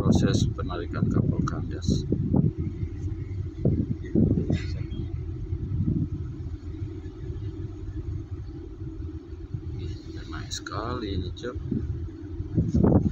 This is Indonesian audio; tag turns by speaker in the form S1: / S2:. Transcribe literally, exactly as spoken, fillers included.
S1: proses penarikan kabel kandas. Ih, nice sekali ini, Cok.